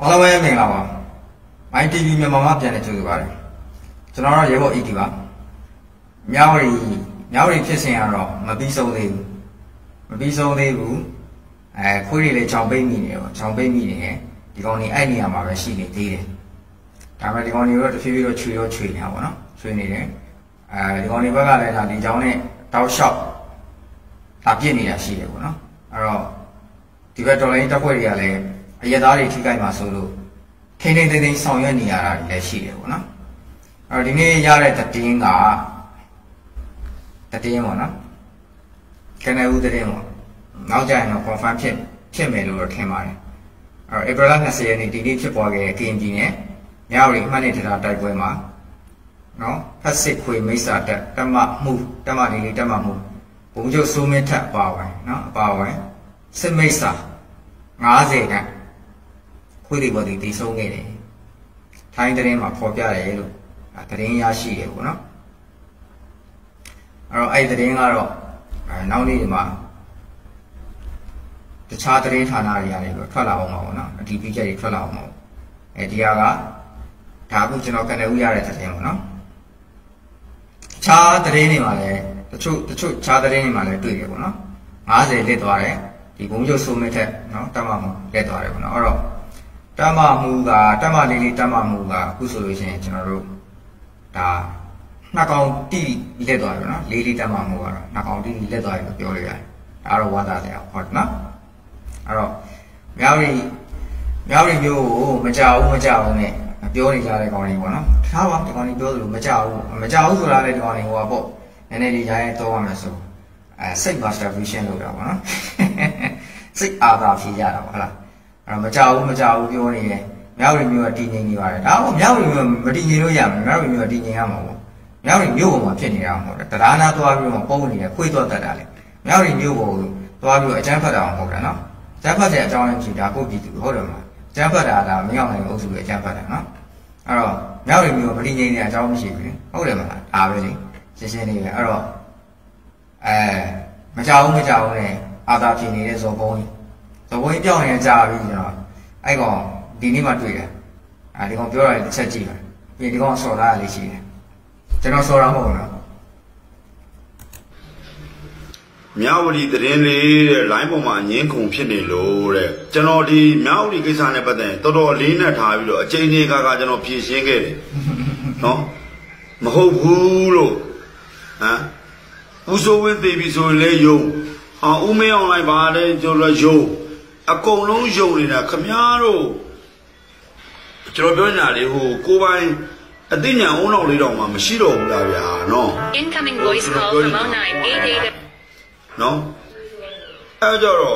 အားလုံးပဲမင်္ဂလာပါ။ ITV မြန်မာမှာပြန်နေကြိုဆိုပါတယ်။ကျွန်တော်တို့ရေဘော် ET ပါ။မြောက်ရီဖြစ်စဉ်ကတော့မပြီးဆုံးသေးဘူး။မပြီးဆုံးသေးဘူး။ခွေးတွေလည်းချောင်ပိတ်မိနေတယ်ပေါ့။ချောင်ပိတ်မိနေတယ်။ဒီကောင်ကြီးအဲ့နေရာမှာပဲရှိနေသေးတယ်။ဒါပေမဲ့ဒီကောင်ကြီးတော့တဖြည်းဖြည်းတော့ချွေနေတာပေါ့နော်။ချွေနေတယ်။ဒီကောင်ကြီးဘက်ကလည်းဒါဒီကြောင်နဲ့တောက်လျှောက်ဒါပြစ်နေတာရှိတယ်ပေါ့နော်။အဲ့တော့ဒီဘက်တော်လိုင်းတက်ခွက်တွေကလည်းအရသားတွေထိခိုက်မှာဆိုလို့ထိန်းသိမ်းဆောင်ရွက်နေရတာလည်းရှိတယ်ပေါ့နော်အဲ့တော့ဒီနေ့ရတဲ့သတင်းကသတင်းပေါ့နော်ကနေဦးသတင်းပေါ့နောက်ကြရင်တော့ confirm ဖြစ်မယ်လို့တော့ထင်ပါတယ်အဲ့တော့ April 20 ရက်နေ့ဒီနေ့ဖြစ်ပေါ်ခဲ့တဲ့ KNG နဲ့မြောက်ရီမှတ်နေတရားတိုက်ပွဲမှာနော်ဖက်စစ်ခွေမိတ်စာတက်မမှုတက်မလေးတက်မမှုဘုံချုပ်စိုးမင်းထက်ပါဝင်နော်အပါဝင်စစ်မိတ်စာ90ခန့်ခွေးတွေပေါ်တည်ဆုံးခဲ့တယ်ထိုင်းသတင်းမှာဖော်ပြတယ်လို့သတင်းရရှိတယ်ပေါ့နော်အဲ့တော့အဲ့သတင်းကတော့နောက်နေ့ဒီမှာတခြားသတင်းဌာနတွေကနေပြီးထွက်လာအောင်ပါပေါ့နော်အတီးပြချက်တွေထွက်လာအောင်ပါဒီဟာကဒါအခုကျွန်တော်ကနေဦးရတဲ့သတင်းပေါ့နော်ခြားသတင်းတွေမှာလည်းတချို့ခြားသတင်းတွေမှာလည်းတွေ့တယ်ပေါ့နော်90လစ်သွားတယ်ဒီဘုံကျုပ်ဆိုးမဲ့ထက်နော်တက်မှမှုလက်သွားတယ်ပေါ့နော်အဲ့တော့တက်မှမှုကတက်မှလေးတက်မှမှုကအခုဆိုလို့ရှိရင်ကျွန်တော်တို့ဒါနှစ်ကောင်တိလက်သွားတယ်နော်လေးတက်မှမှုကတော့နှစ်ကောင်တိလက်သွားတယ်လို့ပြောလို့ရတယ်အဲ့တော့ဝါသားတယ်ဟုတ်နော်အဲ့တော့မြောက်ရီမျိုးကိုမကြောက်ဘူးနဲ့ပြောနေကြတဲ့ကောင်တွေပေါ့နော်ထားပါဒီကောင်တွေပြောသလိုမကြောက်ဘူးဆိုတာလည်းဒီကောင်တွေဟိုပါပေါ့နည်းနည်းလေးရိုင်းတော့ရမယ်ဆိုစိတ် masturbation လုပ်တာပေါ့နော်စိတ်အာသာဖြေရတာပေါ့ဟုတ်လားအဲ့တော့မကြောက်ဘူးပြောနေတယ်မြောက်ရီမျိုးကတည်ငြိမ်နေပါတယ်ဒါတော့မြောက်ရီမျိုးမတည်ငြိမ်လို့ရမယ်မြောက်ရီမျိုးကတည်ငြိမ်ရမှာပေါ့မြောက်ရီမျိုးပေါ်မှာဖြစ်နေတာမဟုတ်ဘူးတရားနာသွားပြီးတော့ပုံနေတယ်ခွေးသွားတတ်တာလေမြောက်ရီမျိုးပေါ်သွားပြီးတော့အကျန်းဖတ်တာမဟုတ်တာနော်အကျန်းဖတ်တဲ့အကြောင်းရင်းကြီးဒါကိုပြည်သူဟုတ်တယ်မလားအကျန်းဖတ်တာကမရောက်နိုင်ဘူးအုပ်စုရဲ့အကျန်းဖတ်တာနော်အဲ့တော့မြောက်ရီမျိုးမတည်ငြိမ်နေတဲ့အကြောင်းမရှိဘူးလေဟုတ်တယ်မလားဒါပဲလေရှင်းနေပဲအဲ့တော့မကြောက်ဘူးနဲ့အာသာဖြေနေတဲ့ဇော်ကုန်းကြီးပြောင်းနေကြပြီကျွန်တော်အဲ့ကောင်ဒီနေ့မှတွေ့တယ်ဒီကောင်ပြောရတယ်တစ်ချက်ကြည့်ပါပြီးဒီကောင်ဆော်လာရလေးရှိတယ်ကျွန်တော်ဆော်တာမဟုတ်ဘူးနော်မြောက်ဝတီသတင်းလေးတဲ့ line ပေါ်မှာငင်းခုန်ဖြစ်နေလို့တဲ့ကျွန်တော်ဒီမြောက်ဝတီကိစ္စနဲ့ပတ်သက်ရင်တော်တော်လေးနဲ့ထားပြီးတော့အချိန်ကြီးကကျွန်တော်ဖြေရှင်းခဲ့တယ်နော်မဟုတ်ဘူးလို့ဟမ်ဦးစိုးဝင်းသေးပြီဆိုရင်လေယုံဦးမင်းအောင်လိုက်ပါလေကျွန်တော်ယုံအကုန်လုံးယုံနေတာခမားတို့ကျွန်တော်ပြောနေတာလေဟိုကိုပိုင်အသိဉာဏ်အုံနောက်လေးတော့မှမရှိတော့ဘူးလားဗျာနော် Incoming voice call from 0988နော်အဲ့ကြတော့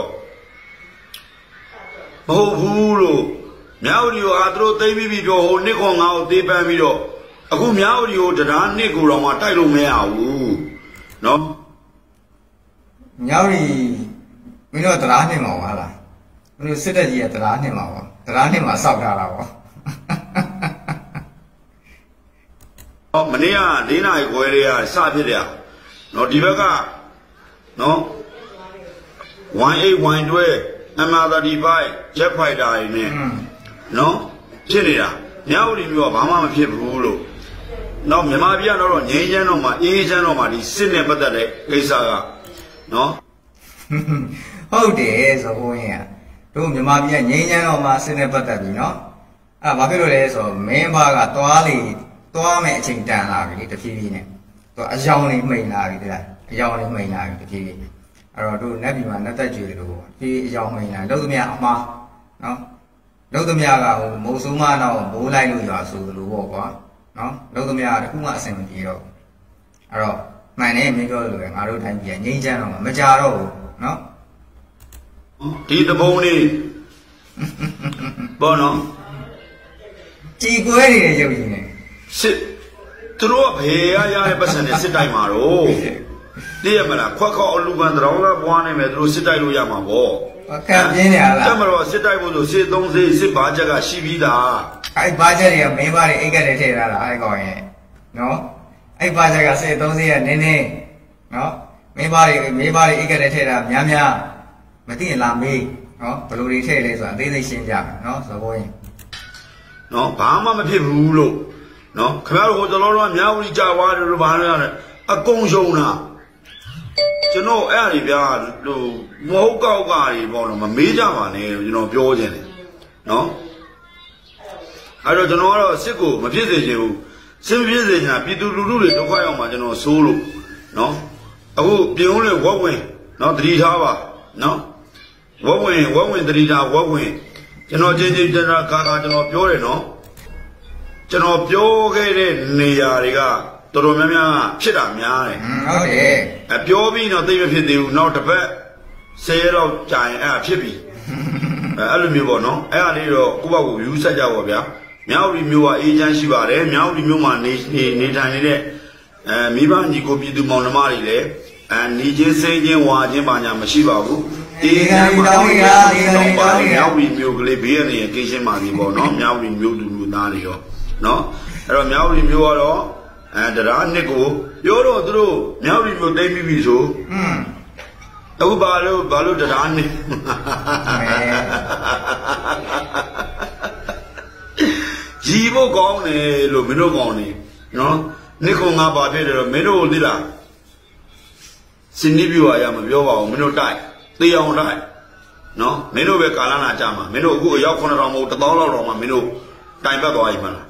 မဟုတ်ဘူးလို့မြောက်ရီကိုသူတို့သိမ့်ပြီးပြောဟိုနှစ်ခွန်ငါ့ကိုသေးပန်းပြီးတော့အခုမြောက်ရီကိုတရားနှစ်ကိုတော့မှတိုက်လို့မရဘူးနော်မြောက်ရီမင်းတို့တရားနှစ်မှာပါလားမင်းတို့စစ်တပ်ကြီးကတရားနှစ်မှာပါတရားနှစ်မှာစောက်ထားတာပေါ့မနေ့က4နာရီခွဲလေးကစဖြစ်တယ်နော်ဒီဘက်ကနော် 18 MR35 Jet Fighter တွေနဲ့နော်ဖြစ်နေတာမြောက်ရီမျိုးကဘာမှမဖြစ်ဘူးလို့နောက်မြန်မာပြည်ကတော့ငြိမ်းချမ်းတော့မှအေးချမ်းတော့မှဒီစစ်နဲ့ပတ်သက်တဲ့ကိစ္စကနော်ဟုတ်တယ်ဆိုတော့ရင်တို့မြန်မာပြည်ငြိမ်းချမ်းတော့မှစစ်နဲ့ပတ်သက်ပြီနော်အဲ့ဘာဖြစ်လို့လဲဆိုတော့မင်းဘာကသွားမယ်အချိန်တန်လာပြီတဖြည်းဖြည်းနဲ့သူအယောင်လေးမှိန်လာပြီတဲ့အယောင်လေးမှိန်လာပြီတဖြည်းဖြည်းအဲ့တော့တို့နက်ပြည်မှာနက်သက်ကြွေလို့ဒီအယောင်မှိန်လာလုံးသမျှအမှားနော်လုံးသမျှကဟိုမိုးစိုးမတော့မိုးလိုက်လို့ရွာဆိုလို့ပေါ့ကွာနော်လုံးသမျှတခုမှအဆင်မပြေတော့အဲ့တော့မှန်တယ်မင်းပြောလို့ပဲငါတို့တိုင်းပြည်ငြိမ်းချမ်းတော့မကြတော့ဘူးနော်ဒီသဘုံလေးဘောနော်ကြည်ကွဲနေတဲ့ရုပ်ရည်နဲ့စစ်သူတို့ကဘယ်ရရတဲ့ပတ်စံနဲ့စစ်တိုက်မှာတော့သိရမလားခွက်ခေါက်အလူပန်တောင်းလားပွားနေမယ်သူတို့စစ်တိုက်လို့ရမှာပေါ့ခံပြင်းနေရလားကျမတော့စစ်တိုက်ဖို့ဆိုစစ်သုံးစစ်စစ်ဘာချက်ကရှိပြီးသားအဲ့ဘာချက်တွေကမင်းဘာတွေအိတ်ကလေးထည့်ထားတာအဲ့ကောင်ရဲ့နော်အဲ့ဘာချက်ကစစ်သုံးစစ်ရနင်းနော်မင်းဘာတွေအိတ်ကလေးထည့်တာများမသိရင်လာမေးနော်ဘယ်လိုတွေထည့်လဲဆိုတာအသေးစိတ်ရှင်းပြမယ်နော်သဘောရင်နော်ဘာမှမဖြစ်ဘူးလို့နော်ခင်ဗျားတို့ဟိုတလောတော့မြောက်ဦးကြာသွားတယ်လို့ဘာလဲအကုန်ရှုံတာကျွန်တော်အဲ့အရာဗျာဟိုမဟုတ်ကောက်ကတွေပေါ့နော်မမေးကြပါနဲ့ကျွန်တော်ပြောခြင်းတယ်နော်အဲ့တော့ကျွန်တော်ကတော့စစ်ကိုမဖြစ်စေချင်ဘူးစစ်မဖြစ်စေချင်တာပြည်သူလူထုတွေဒုက္ခရောက်မှာကျွန်တော်စိုးလို့နော်အခုပြင်ဦးလေဝက်ဝင်နော်တတိထားပါနော်ဝက်ဝင်တတိထားဝက်ဝင်ကျွန်တော်ချင်းချင်းကျွန်တော်ကာကျွန်တော်ပြောတယ်နော်ကျွန်တော်ပြောခဲ့တဲ့နေရာတွေကတော်တော်များများဖြစ်တာများတယ်ဟုတ်တယ်ပြောပြီးတော့သိမဖြစ်သေးဘူးနောက်တစ်ပတ်10ရက်တော့ကြာရင်အဲ့ဖြစ်ပြီအဲ့လိုမျိုးပေါ့နော်အဲ့ဒါလေးတော့ကိုယ့်ဘက်ကိုယူဆက်ကြပါဗျာမြောက်ရီမျိုးကအေဂျင့်ရှိပါတယ်မြောက်ရီမျိုးမှာနေထိုင်နေတဲ့မိဘညီကိုပြည်သူမောင်နှမတွေလည်းနေချင်းစိတ်ချင်းဝါချင်းပါညာမရှိပါဘူးဒီကံတောင်းရဒီကံတောင်းရမြောက်ရီမျိုးကလေးဘေးရနေကိရှင်းပါပြီပေါ့နော်မြောက်ရီမျိုးသူလူသားတွေရောနော်အဲ့တော့မြောက်ရီမျိုးကတော့တရားနှစ်ကိုပြောတော့သူတို့မြောက်ရီမျိုးတိတ်ပြီးပြီဆိုအခုဘာလို့တရားနှစ်ရီဖို့ကောင်းတယ်လို့မင်းတို့ကောင်းနေနော်နှစ်ခုငါဘာဖြစ်တယ်တော့မင်းတို့သိလားစင်ကြီးပြွာရမပြောပါဘူးမင်းတို့တိုက်သေအောင်တိုက်နော်မင်းတို့ပဲကာလနာကြမှာမင်းတို့အခုအယောက်9000မဟုတ်1000လောက်တော့မှမင်းတို့တိုင်ပတ်သွားပြီမလားဟမ်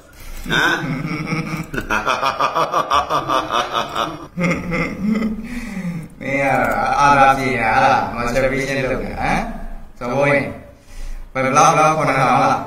မင်းအားရပြေးဟာမစတဗီရှင်းလုပ်နေတာဟမ်ဆိုဘိုးရင်ဘယ်လောက်9000လား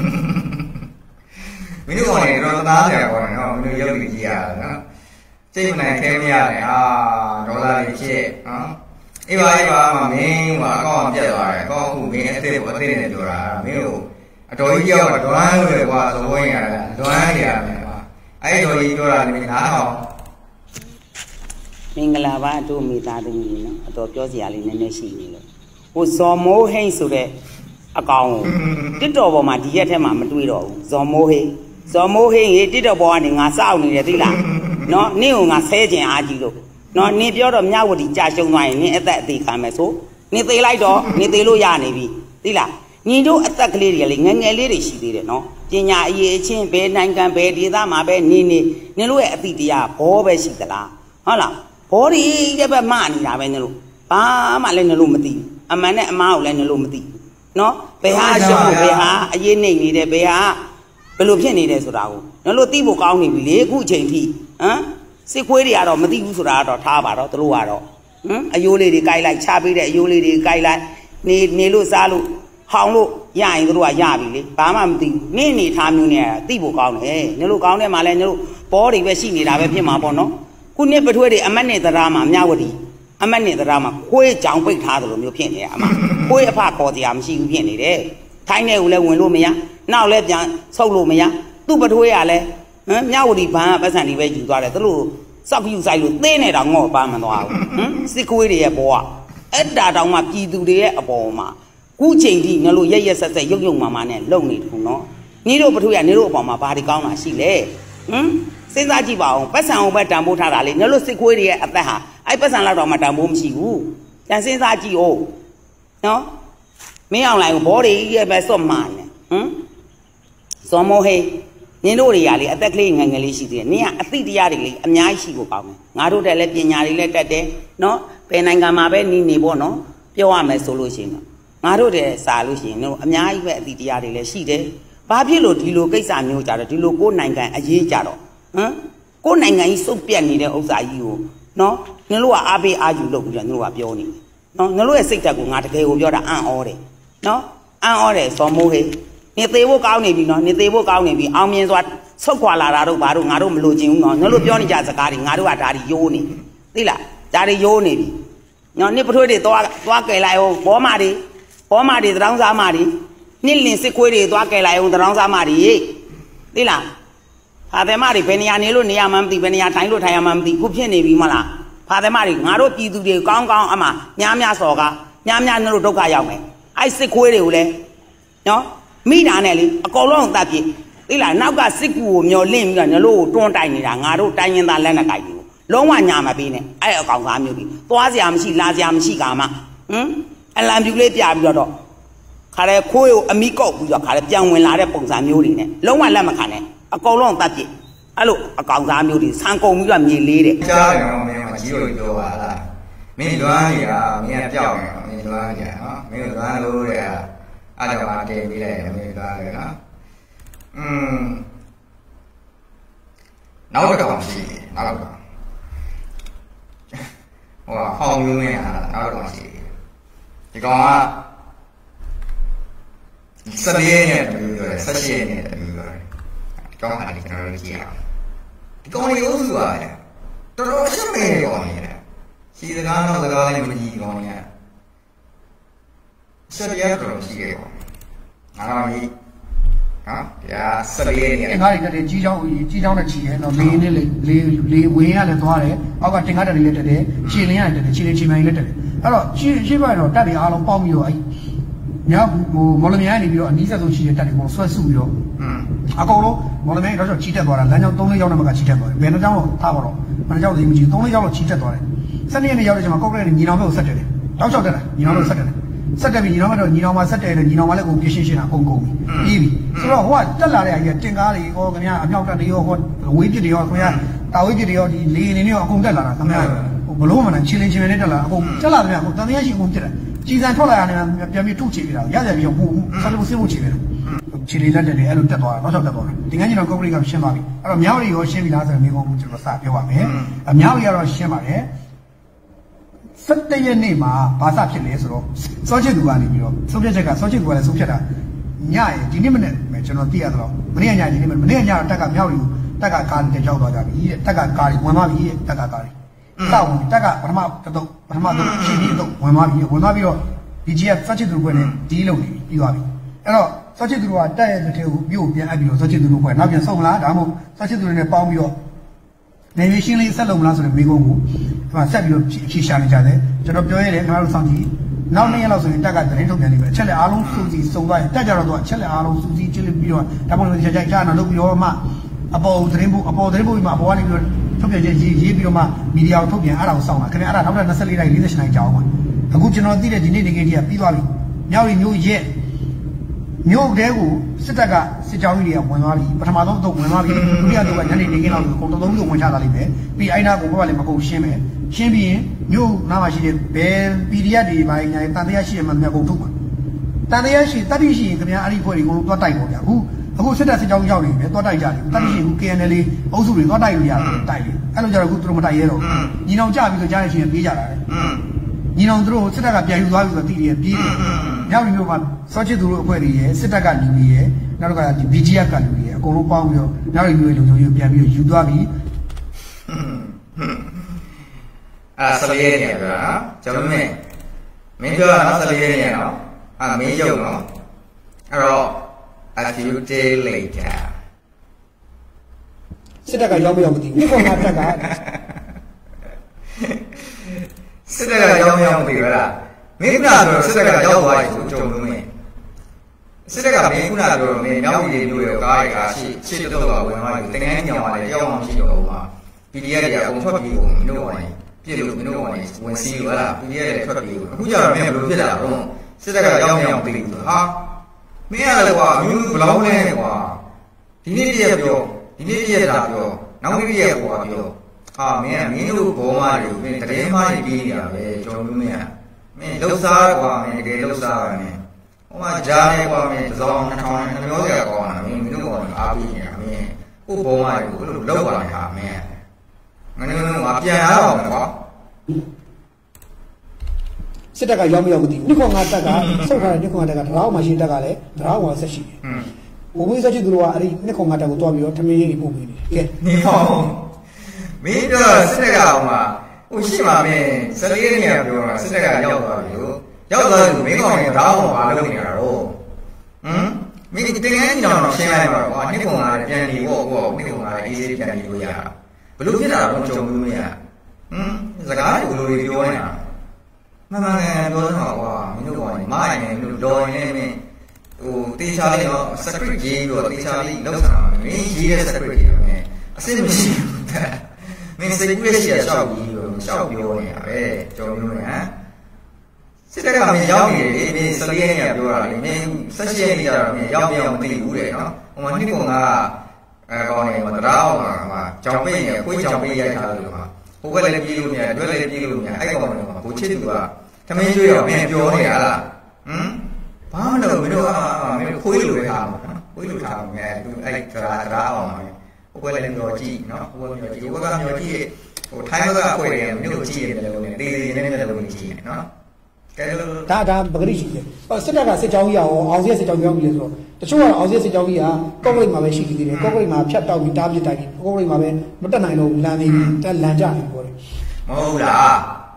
မင်းတို့ကတော့သားတယ်ပေါ့နော်မင်းတို့ရုပ်ကြည့်ရတယ်နော်စိတ်မနိုင်ခဲမရတယ်ဟာဒေါ်လာတွေဖြစ်နော်အေးပါမင်းကအကောင့်ပြတ်သွားတယ်အကောင့်အခုမင်းအသေးနဲ့ပြောတာမင်းတို့အတော်ကြီးရောက်တော့ဒွမ်းလို့ကွာသဘောရင်ရတယ်ဒွမ်းနေရမယ်ကွာအဲ့တော်ကြီးပြောတာလည်းနားအောင်မင်္ဂလာပါတို့မိသားသမီးနော်အတော်ပြောစရာလေးနည်းနည်းရှိနေလို့ဟိုဇော်မိုးဟိန်းဆိုတဲ့အကောင်ကိုတစ်တော်ပေါ်မှာဒီရက်ထဲမှာမတွေ့တော့ဘူးဇော်မိုးဟိန်းရေတစ်တော်ပေါ်ကနေငါစောက်နေတယ်သိလားနော်နင့်ကိုငါဆဲကျင်အားကြီးလို့နော်နင်ပြောတော့မြဝတီကြာရှုံသွားရင်နင်အသက်အသေးခံမယ်ဆိုနင်သေးလိုက်တော့နင်သေးလို့ရနေပြီသိလားညီတို့အသက်ကလေးတွေကလေငငယ်လေးတွေရှိသေးတယ်နော်ပညာအရေးအချင်းဘယ်နိုင်ငံဘယ်ဒေသမှာပဲနင်တို့ရဲ့အတိတရားဘောပဲရှိသလားဟုတ်လားဘောဒီတဲ့ဘက်မနေတာပဲနင်တို့ဘာမှလည်းနင်တို့မသိဘူးအမှန်နဲ့အမားကိုလည်းနင်တို့မသိဘူးနော်ဘယ်ဟာရှုံးဘယ်ဟာအရေးနေနေတယ်ဘယ်ဟာဘယ်လိုဖြစ်နေတယ်ဆိုတာကိုနင်တို့သိဖို့ကောင်းနေပြီလေအခုအချိန်ထိဟမ်စစ်ခွေးတွေကတော့မသိဘူးဆိုတာကတော့ထားပါတော့သူတို့ကတော့အယိုးလေးတွေကြိုက်လိုက်ချပေးတဲ့အယိုးလေးတွေကြိုက်လိုက်နေလို့စားလို့ဟောင်းလို့ရရင်တို့ကရပြီလေဘာမှမသိဘူးနေထားမျိုးနဲ့သိဖို့ကောင်းတယ်နင်တို့ကောင်းတယ်မှာလဲနင်တို့ဘောတွေပဲရှိနေတာပဲဖြစ်မှာပေါ့နော်ခုနှစ်ပထွေးတွေအမတ်နဲ့သရာမှာမြဝတီအမတ်နဲ့သရာမှာခွေးကြောင်ပိတ်ထားတယ်လို့မျိုးဖြစ်နေရမှာခွေးအဖခေါ်စရာမရှိဘူးဖြစ်နေတယ်ထိုင်းတဲ့ကိုလည်းဝင်လို့မရနောက်လည်းပြန်ဆုပ်လို့မရသူ့ပထွေးရလဲမြဝတီဘဏ်ကပတ်စံတွေပဲယူသွားတယ်သူတို့စောက်ယူဆိုင်လို့သေးနေတော့ငေါ့ပါမသွားဘူးစစ်ခွေးတွေရဲ့ဘောကအဲ့ဒါတောင်မှပြည်သူတွေရဲ့အပေါ်မှာခုချိန်ထိငါတို့ရက်ဆက်ဆက်ရုပ်မာနဲ့လုံနေတယ်နော်ညီတို့ပထွေးကနေတို့အပေါ်မှာဘာတွေကောင်းတာရှိလဲစဉ်းစားကြည့်ပါအောင်ပတ်စံအောင်ပဲတန်ဖိုးထားတာလေငါတို့စစ်ခွေးတွေရဲ့အသက်ဟာအဲ့ပတ်စံလောက်တော့မှတန်ဖိုးမရှိဘူးတန်စဉ်းစားကြည့်အောင်နော်မင်းအောင်လိုက်ဘောတွေရဲ့ပဲစွတ်မှာနေဇော်မိုးဟိနင်တို့တွေကလေအသက်ကလေးငယ်ငယ်လေးရှိသေးတယ်နင်ကအသိတရားတွေလေအများကြီးရှိဖို့ကောင်းတယ်ငါတို့တက်လည်းပညာတွေလည်းတက်တယ်နော်ဘယ်နိုင်ငံမှာပဲနေပေါ့နော်ပြောရမယ်ဆိုလို့ရှိရင်ငါတို့တည်းစာလို့ရှိရင်တို့အများကြီးပဲအသိတရားတွေလည်းရှိတယ်ဘာဖြစ်လို့ဒီလိုကိစ္စမျိုးကြတော့ဒီလိုကိုယ်နိုင်ငံအရေးကြတော့ကိုယ်နိုင်ငံကြီးစုပ်ပြတ်နေတဲ့ဥစ္စာကြီးကိုနော်နင်တို့ကအားပေးအားယူလုပ်ပြီးတော့နင်တို့ကပြောနေတယ်နော်နင်တို့ရဲ့စိတ်ဓာတ်ကိုငါတကယ်ကိုပြောတာအံ့ဩတယ်နော်အံ့ဩတယ်ဇော်မိုးဟိနေသေးဖို့ကောင်းနေပြီနော်နေသေးဖို့ကောင်းနေပြီအောင်မြင်စွာဆုတ်ခွာလာတာတို့ဘာတို့ငါတို့မလိုချင်ဘူးနော်ညတို့ပြောနေကြစကားတွေငါတို့ကဒါတွေယိုးနေသိလားဒါတွေယိုးနေပြီနော်နှစ်ပထွေးတွေသွားကယ်လိုက်အောင်ဘောမာတွေတရောင်းစားမာတွေနှစ်လင်စစ်ခွေးတွေသွားကယ်လိုက်အောင်တရောင်းစားမာတွေသိလားဖာတယ်မတွေဘယ်နေရာနေလို့နေရာမှမသိဘယ်နေရာထိုင်လို့ထိုင်ရမှမသိခုဖြစ်နေပြီမလားဖာတယ်မတွေငါတို့ပြည်သူတွေကောင်းကောင်းအမှများစော်ကများတို့ဒုက္ခရောက်မယ်အဲ့စစ်ခွေးတွေကိုလည်းနော်မိတာနဲ့လေအကောင်လုံးတတ်ပြည့်သိလားနောက်ကစစ်ကူကိုမျောလင့်ပြီးတော့ညလို့ကိုတွန်းတိုက်နေတာငါတို့တိုင်းရင်သားလက်နဲ့ကြိုက်ဘူးလုံးဝညာမပေးနဲ့အဲ့အကောင်သားမျိုးကြီးသွားစရာမရှိလာစရာမရှိကာမှအလံပြူလေးပြပြီးတော့ခါရဲခိုးကိုအမိကောက်ပြီးတော့ခါရဲပြန်ဝင်လာတဲ့ပုံစံမျိုးတွေနဲ့လုံးဝလက်မခံနဲ့အကောင်လုံးတတ်ပြစ်အဲ့လိုအကောင်သားမျိုးတွေဆန်ကုန်ပြီးတော့မြေလေးတဲ့ကြားတယ်နော်မင်းကကြီးလို့ပြောပါလားမင်းလွမ်းနေတာမင်းကပြောက်နေတော့မင်းလွမ်းနေနော်မင်းလွမ်းလို့တဲ့အားကြောင့်အားတင်ပြီးလိုက်မင်းလွမ်းတယ်နော်နောက်တစ်ကောင်ရှိနောက်တစ်ကောင်ဟိုဟောင်းမျိုးနဲ့နောက်တစ်ကောင်ရှိဒီကောင်က14နဲ့တူတယ်18နဲ့တူတယ်ကောင်းတာဒီကျွန်တော်တို့ကြည့်အောင်ဒီကောင်လေးဥစုရတယ်တော်တော်ရှက်မဲ့ကောင်နေတယ်စီစကားတော့စကားလေးမကြီးကောင်နေဆက်ရတော့ရှိခဲ့ကောင်ငါတော့ဒီနော်ဒါ14နဲ့ငါတွေတက်ကြီးချောင်းနဲ့ချီရဲနော်လေးနဲ့လေဝင်းရလည်းသွားတယ်အောက်ကတင်ကားတက်လေးလည်းတက်တယ်ခြေလင်းရလည်းတက်တယ်ခြေလင်းခြေမိုင်းလည်းတက်တယ်အဲ့တော့ရှေ့ဘက်တော့တက်တွေအားလုံးပေါက်ပြီးတော့အဲ့ညဟိုမော်လမြိုင်ကနေပြီးတော့အနီးဆက်ဆုံးချီတဲ့တက်တွေကိုဆွဲစုပြီးတော့အကောင်လုံးမော်လမြိုင်တော့ချီတက်သွားတာလမ်းကြောင်း3-4ရောက်နဲ့မှကချီတက်သွားတယ်ဘယ်နှကြောင်းတော့ထားပါတော့ဘယ်နှကြောင်းသိမကြည့်3-4ရောက်တော့ချီတက်သွားတယ်12ရက်နေ့ရောက်တဲ့ချိန်မှာကောက်ကလေးညီနောင်ဘက်ကိုဆက်တယ်တောက်လျှောက်တက်တာညီနောင်ဘက်ဆက်တယ်ဆက်တက်ပြီးညီနောင်ကတော့ညီနောင်မှာဆက်တယ်ညီနောင်မှာလည်းကိုပြရှင်းရှင်းတာအကုန်ပြီးပြီဆိုတော့ဟိုကတက်လာတဲ့အကြီးတင်ကားတွေဟောခင်ဗျာအမြောက်တက်တွေရောဟောဝေးပစ်တွေရောခင်ဗျာတာဝေးပစ်တွေရောဒီလေနေတွေရောအကုန်တက်လာတာခင်ဗျာဘလို့မှမနာချင်းချင်းနဲ့တက်လာအကုန်တက်လာတယ်အကုန်တန်တရားရှိအကုန်တက်တယ်ကြီးစံထွက်လာရတယ်ပြန်ပြီးထုတ်ချေပြတာရရပြီးတော့ဆက်လို့ဆင်းဖို့ချေပြတယ်ခြေလေးလက်တယ်အဲ့လိုတက်သွားတာနောက်တော့တက်သွားတာဒီကနေ့ကျွန်တော်ကောက်ကလေးကရှင်းသွားပြီအဲ့တော့မြောက်ရီရောရှင်းပြီလားဆိုတော့မိကုန်းကျွန်တော်စပြောပါမယ်အမြောက်ရီကတော့ရှင်းပါတယ်17ရက်နေ့မှာဘာစဖြစ်လဲဆိုတော့စောချစ်သူကနေပြီးတော့ဆုံးဖြတ်ချက်ကစောချစ်သူကလည်းဆုံးဖြတ်တာညရဲ့ဒီနေ့မနေ့ပဲကျွန်တော်သိရတော့မနေ့ညဒီနေ့မနေ့ညတော့တက်ကမြောက်ရီကိုတက်ကကားတွေကြောက်သွားကြပြီတဲ့တက်ကကားတွေဝင်သွားပြီတဲ့တက်ကကားတွေတောက်တက်ကပထမတော့ရှင်းပြီးတော့ဝင်သွားပြီးတော့ BGF စောချစ်သူဘက်နဲ့ဒီလုံနေပြီးသွားပြီအဲ့တော့စောချစ်သူကတက်ရဲ့တဲ့ကိုမြို့ပြန်အပ်ပြီးတော့စောချစ်သူတို့ဘက်နောက်ပြန်ဆုံးမလားဒါမှမဟုတ်စောချစ်သူတွေနဲ့ပေါင်းပြီးတော့နေရရှင်းလေးဆက်လုံးမလားဆိုတဲ့မိကုန်းကိုဒီမှာဆက်ပြီးတော့ဖြေရှာနေကြတယ်ကျွန်တော်ပြောရတယ်ခင်ဗျားတို့စောင့်ကြည့်နောက်2ရက်လောက်ဆိုရင်တက်ကသတင်းထုတ်ပြန်နေပြီအချက်လက်အားလုံးစူးစီးစုံသွားရင်တက်ကြတော့သူအချက်လက်အားလုံးစူးစီးချပြီးတော့ဒါမှမဟုတ်ကြိုက်ကြားနာလုပ်ပြီးတော့မှအပေါ်သတင်းပို့ပြီးမှအပေါ်ကနေပြီးတော့ထုတ်ပြန်ချက်ရေးပြီးတော့မှမီဒီယာကိုထုတ်ပြန်အဲ့ဒါကိုစောင့်တာခင်ဗျာအဲ့ဒါနောက်ထပ်24နိုင်48နိုင်ကြာအောင်ပါအခုကျွန်တော်သိတဲ့ဒီနေ့ဒီကိစ္စကပြီးသွားပြီမြောက်ရီမျိုးရဲ့မြို့တဲကိုစစ်တပ်ကစစ်ကြောင်းကြီးတွေကဝင်သွားပြီပထမဆုံးတော့ဝင်သွားပြီဒုတိယတော့ညနေနေခင်းလောက်ကိုတုံးဝင်ချလာလိမ့်မယ်ပြီးအိုင်နာကိုဘက်လည်းမကုန်ရှင်းမယ်ရှင်းပြီးရင်မြို့နားမှာရှိတဲ့ဘယ် PDF တွေပိုင်းညာတန်တရားရှိရမှမြတ်ကုန်ထုတ်မှာတန်တရားရှိတတိရှိရင်ခင်ဗျာအဲ့ဒီဖွဲ့တွေကိုသွားတိုက်ပေါ့ဗျာအခုစစ်တပ်စစ်ကြောင်းရောက်နေတယ်သွားတိုက်ကြတယ်တတိရှိအခု KNL အုပ်စုတွေသွားတိုက်လို့ရတယ်တိုက်တယ်အဲ့လိုကြတော့အခုသူတို့မတိုက်ရဲတော့ညီနောင်ကြပြီးဆိုကြားရရှင်ပြေးကြတာလေညီနောင်တို့စစ်တပ်ကပြန်ယူသွားပြီဆိုတော့တိရပြေးတယ်မြောက်မျိုးမှာစောချစ်သူတို့အဖွဲ့တွေရဲ့စစ်တပ်ကလူတွေရဲ့နောက်ကဒီ BGF ကလူတွေရဲ့အကုန်လုံးပေါင်းပြီးတော့မြောက်မျိုးရဲ့လူမျိုးပြန်ပြီးတော့ယူသွားပြီ 14ရက်နေပြီနော်ကျွန်တော်မင်းပြောတာနော်14ရက်နေနော်မင်းရုပ်နော်အဲ့တော့ a few days later စစ်တပ်ကရောက်မရောက်မသိဘူးခေါင်းကတက်ကစစ်တပ်ကရောက်မသိဘူးလားမင်းကပြောစစ်တပ်ကရောက်သွားပြီဆိုကြုံလို့မင်းစစ်တပ်ကမင်းခုနပြောမင်းမြောက်ပြည်မျိုးရဲ့ကားတွေကရှေ့တော့ဝင်သွားပြီတင်ငန်းညောင်လာတယ်ကြောက်အောင်ရှိတော့မှာ PDF တွေအကုန်ထွက်ပြီးကုန်မင်းတို့ကလည်းပြည့်လို့မင်းတို့ကလည်းဝင်စီးလို့လား PDF တွေထွက်ပြီးအခုကျတော့မင်းဘယ်လိုဖြစ်လာတော့စစ်တပ်ကရောက်မသိဘူးဟာမင်းရတယ်ကွာမျိုးဘလောင်းလဲကွာဒီနေ့ပြည့်ပြောဒီနေ့ပြည့်တာပြောနောက်နေ့ပြည့်ကွာပြောမင်းတို့ဘောမာတွေမင်းတရင်မားတွေပြီးနေတာပဲကျွန်တော်မင်းလှုပ်ရှားကွာမင်းတကယ်လှုပ်ရှားပါမင်းဟိုမှာကြားနေကွာမင်းတစ်စောင်း2000နဲ့မျိုးကြကွာမင်းတို့ကအားပြီးနေတာမင်းကိုဘောမာတွေကိုလှုပ်ပါနေတာမင်းငါတို့ကပြန်ရအောင်ကွာစစ်တပ်ကရောက်မရောက်မသိဘူးဒီကောင်ကတက်ကဆုတ်ထားတဲ့ဒီကောင်ကတက်ကတရောင်းမှရှိတက်ကလည်းတရောင်းဝါဆက်ရှိတယ်ဘိုးဘွေးဆက်ချစ်သူတို့ကအဲ့ဒီဒီကောင်ကတက်ကိုတွားပြီးတော့ထမင်းကြီးပို့ပေးနေတယ်ကဲနေဟောမင်းတို့စစ်တပ်ကဟိုမှာဟိုရှိမှာမင်း14ရက်နေရပြောတာစစ်တပ်ကရောက်သွားပြီလို့ရောက်သွားလို့မင်းကောင်ကတရောင်းဝါလုပ်နေတာတော့မင်းတင်ငန်းကြီးတော့ရှင်းလိုက်ပါတော့ကွာနှစ်ကောင်ကပြန်နေဖို့ကွာနှစ်ကောင်ကအေးဆေးပြန်နေလို့ရတာဘလို့ဖြစ်တာတော့ကြုံလို့မရစကားတွေဘလို့တွေပြောနေတာမမငယ်ပြောတော့ကွာမင်းတို့ကမိုင်းနေလို့တော်ရင်လည်းမင်းဟိုတေချာလေးတော့ script ရေးပြီးတော့တေချာလေးလောက်တာမင်းရေးတဲ့ script တွေမင်းအစစ်မရှိဘူးမင်းစိတ်ကူးရရှိရရှောက်ပြီးတော့ရှောက်ပြောနေတာပဲကြော်မျိုးနဲ့စစ်တပ်ကမင်းရောက်နေတယ်မင်း14ရက်နေပြောတာလေမင်း17ရက်နေကြတော့မင်းရောက်ပြောင်းမသိဘူးတဲ့နော်ဟိုမှာနှစ်ကောင်ကကောင်းနေမှာတရားအောင်မှာကြောင်ပိတ်နေကိုကြောင်ပိတ်ရိုက်ထားလို့မှာဟိုဘက်လည်းပြေးလို့မရတွဲလည်းပြေးလို့မရအဲ့ကောင်ကကိုချစ်သူကသမင်းကျွေးတော့မင်းပြောနေရလားဘာမလို့မင်းတို့မင်းတို့ခွေးလိုပဲထားမှာခွေးလိုထားမှာအဲ့တရားအောင်မှာဟိုဘက်လည်းမျောကြည့်နော်ဟိုဘက်မျောကြည့်ဟိုဘက်ကမျောကြည့်ဟိုထိုင်းဘက်ကခွေတယ်မင်းတို့ကြည့်ရတယ်လို့တေးသေးနေတယ်လို့ကြည့်နေနော်ဒါပဂရိရှိတယ်စစ်တပ်ကစစ်ကြောင်းကြီးရောအောင်စီစစ်ကြောင်းပြောင်းပြီလေဆိုတော့တချို့ကအောင်စီစစ်ကြောင်းကြီးကကော့ကရိတ်မှာပဲရှိသေးတယ်ကော့ကရိတ်မှာဖြတ်တောက်ပြီးတားပစ်တိုက်ပြီးကော့ကရိတ်မှာပဲမတက်နိုင်တော့လမ်းနေတက်လမ်းကြနေပေါ့လေမဟုတ်လား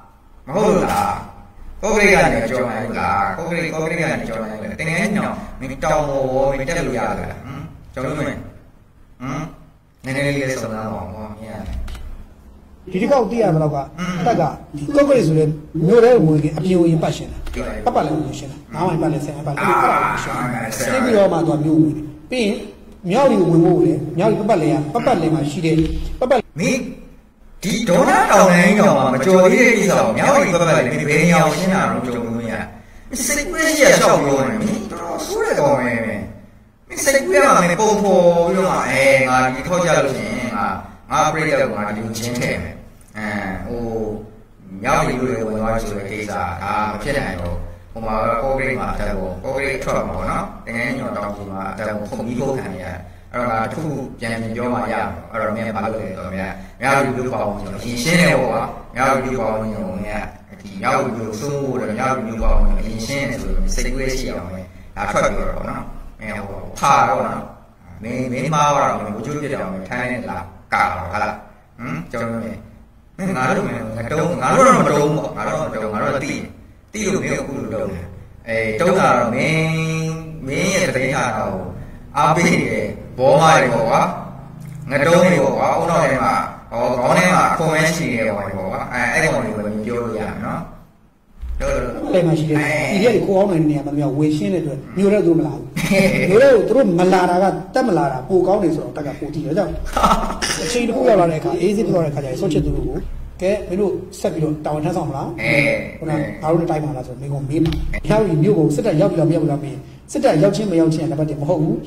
ကော့ကရိတ်ကနေကြောင်းနိုင်လားကော့ကရိတ်ကနေကြောင်းနိုင်တယ်တင်ငယ်ညောင်းမင်းတောင်းပေါ်မင်းတက်လို့ရလားကြောင်းလို့မင်းနည်းနည်းလေးစုံစမ်းအောင်ဟောမြင်ဒီတစ်ခေါက်သိရမလို့ကတက်ကဒီကော့ကရိတ်ဆိုတဲ့မြို့ထဲဝင်ကြီးအပြိုရင်ပတ်ရှင်တာပတ်လည်းဝင်ရှင်တာ9မိုင်ပတ်လည်း10မိုင်ပတ်လည်းပတ်လည်းရှင်သိပြီးတော့မှသူကမြို့ဝင်ပြီးရင်မြောက်ရီဝင်ဖို့လေမြောက်ရီပတ်လည်းမှာရှိတယ်ပတ်မင်းဒီဒေါ်လာတောင်တိုင်းတောင်မှာမကြော်သေးတဲ့ကိစ္စကိုမြောက်ရီပတ်လည်းဘယ်နေအောင်ရှင်းတာတော့ကြုံလို့ရစိတ်ကူးရရှောက်ပြောနေမင်းတော်ဆိုးတဲ့ကောင်ပဲမင်းစိတ်ကူးရမှာမင်းပုံဖော်ပြီးတော့ငါဒီထောက်ကြလို့ရှိရင်ငါပြိတ္တကငါဒီချင်းထဲမယ်ဟိုမြောက်ရီလိုဝင်သွားဆိုတဲ့ကိစ္စဒါမဖြစ်နိုင်ဘူးဟိုမှာကော့ကရိတ်မှာတက်ဖို့ကော့ကရိတ်ထွက်မှာပေါ့နော်တကယ်ညောင်းတောင်ကြီးမှာတက်ဖို့ခုံပြီးဖို့ခံရအဲ့တော့ငါတစ်ခုပြန်ပြောမှရအဲ့တော့မင်းဘာလုပ်လဲတော့မြောက်ရီလိုပေါ့ကျွန်တော်ရှင်းတယ်ပေါ့ကွာမြောက်ရီလိုပေါ့ကျွန်တော်ကဒီမြောက်ရီလိုစိုးဖို့တော့မြောက်ရီလိုပေါ့ကျွန်တော်ရှင်းတယ်ဆိုတော့စိတ်ကူးရရှိအောင်ပဲဒါထွက်ပြီးတော့ပေါ့နော်မင်းဟိုဖာတော့နော်မင်းမားတော့မင်းဘိုးကျိုးပြတယ်အောင်ထိုင်းနေလားကာတော့ဟာလားကျွန်တော်မင်းငါတို့တော့မတုံးပေါ့ငါတို့တီးလို့မင်းအခုလိုတုံးတုံးတာတော့မင်းရဲ့တတိယတော့အားပေးတယ်ဘောမတွေပေါ့ကွာငါတုံးတွေပေါ့ကွာအုံတော်ထဲမှာခေါင်းထဲမှာခွန်မဲရှိတယ်ပေါ့ကွာအဲ့ကောင်တွေကိုပြောလို့ရမယ်နော်တယ်မရှိတယ်ဒီရက်ကိုအောင်နေတဲ့နေရာမှာမျိုးဝေရှင်းတဲ့အတွက်မျိုးတဲ့သူမလာဘူးမျိုးတဲ့သူတို့မလာတာကတက်မလာတာပိုကောင်းနေဆိုတော့တက်ကပိုတည်ရကြောင်းအချိန်တစ်ခုရောက်လာတဲ့အခါအေးစစ်ပြောတဲ့အခါကျရင်ဆွတ်ချစ်သူတို့ကိုကဲမင်းတို့ဆက်ပြီးတော့တာဝန်ထမ်းဆောင်မလားခုနငါတို့တိုင်းမှာလားဆိုတော့မင်းကမေးရောက်ပြီးမြို့ကိုစစ်တပ်ရောက်ပြီးတော့မရောက်ဘူးလားမင်းစစ်တပ်ရောက်ချင်းမရောက်ချင်းကတပတ်တည်းမဟုတ်ဘူး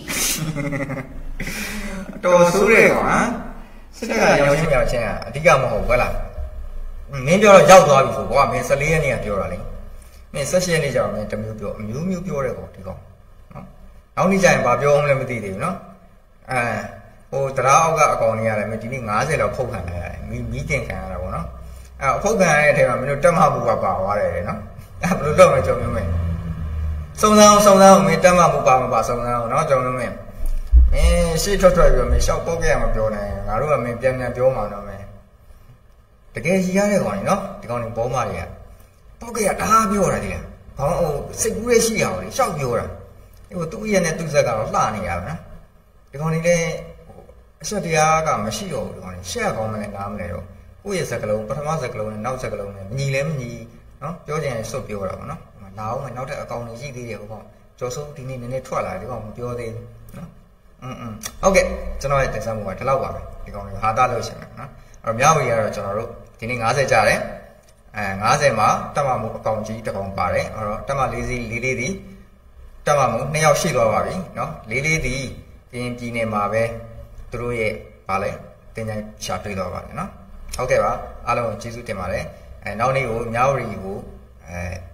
တော်ဆိုးတယ်ကွာစစ်တပ်ကရောက်ချင်းကအဓိကမဟုတ်ဘူးလားမင်းပြောတော့ရောက်သွားပြီဆိုကွာမင်း14ရက်နေ့ကပြောတာလေမင်း17ရက်နေ့ကျတော့မင်းတမျိုးပြောအမျိုးမျိုးပြောတယ်ကွာဒီကောင်နော်နောက်နေ့ကျရင်ဘာပြောအောင်လဲမသိသေးဘူးနော်ဟိုတရားအောက်ကအကောင်ကြီးရတယ်မင်းဒီနေ့90လောက်ဖုတ်ခံရတယ်မီးတင်ခံရတာပေါ့နော်အဖုတ်ခံရတဲ့အချိန်မှာမင်းတို့တက်မှမှုကပါသွားတယ်နော်ဘယ်လိုလုပ်မလဲကြုံမျိုးမင်းစုံစမ်းမင်းတက်မှမှုပါမပါစုံစမ်းအောင်နော်ကြုံမျိုးမင်းရှေ့ထွက်ပြီးမင်းရှောက်ပုတ်ခဲ့ရမှာပြောနေငါတို့ကမင်းပြန်ပြောမှာတော့မင်းတကယ်ကြီးရတဲ့ကောင်ကြီးနော်ဒီကောင်ကြီးဘောမတွေကပုတ်ခဲ့ရတအားပြောတာဒီလားခေါင်းဟိုစိတ်ကူးရရှိအောင်လေရှောက်ပြောတာဟိုသူ့ရဲ့နဲ့သူ့ဇက်ကတော့လှနေရပါနော်ဒီကောင်ကြီးလည်းအချက်တရားကမရှိတော့ဘူးဒီကောင်ကြီးရှက်ကောင်းမလဲနားမလဲတော့ကိုယ့်ရဲ့ဇက်ကလုံးပထမဇက်ကလုံးနဲ့နောက်ဇက်ကလုံးနဲ့ညီလဲမညီနော်ပြောချင်ရင်စွတ်ပြောတာပေါ့နော်လာအောင်မယ်နောက်ထပ်အကောင်ကြီးရှိသေးတယ်ဟိုကောင်ကျော်စိုးဒီနေ့နည်းနည်းထွက်လာတယ်ဒီကောင်မပြောသေးဘူးနော်ဟုတ်ကဲ့ကျွန်တော်ရဲ့တင်ဆက်မှုကဒီလောက်ပါပဲဒီကောင်ကြီးဟာတာလို့ရှိမယ်နော်အဲ့တော့မြောက်ရီကတော့ကျွန်တော်တို့ဒီနေ့90ကျတယ်90မှာတက်မမှုအကောင်ကြီးတစ်ကောင်ပါတယ်အဲ့တော့တက်မ4စီး4လေးဒီတက်မမှု2ယောက်ရှိသွားပါပြီနော်4လေးဒီပြင်ပြည်နယ်မှာပဲသူတို့ရဲ့ဗာလဲတင်ကြရှာတွေ့တော့ပါတယ်နော်ဟုတ်ကဲ့ပါအားလုံးကျေးဇူးတင်ပါတယ်နောက်နေ့ကိုမြောက်ရီကို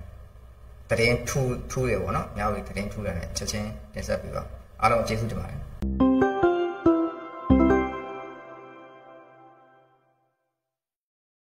တရင်ထူးတယ်ပေါ့နော်မြောက်ရီတရင်ထူးတယ်နဲ့ချက်ချင်းတင်ဆက်ပြီးပါအားလုံးကျေးဇူးတင်ပါတယ်